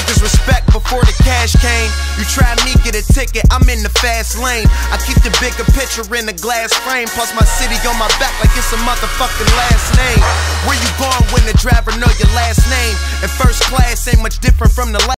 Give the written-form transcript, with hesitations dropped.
niggas respect before the cash came. You try me, get a ticket, I'm in the fast lane. I keep the bigger picture in the glass frame. Plus my city on my back like it's a motherfucking last name. Where you going when the driver know your last name? And first class ain't much different from the last.